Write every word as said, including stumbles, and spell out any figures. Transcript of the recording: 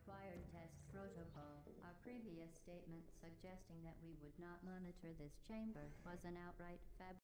required test protocol. Our previous statement suggesting that we would not monitor this chamber was an outright fabrication.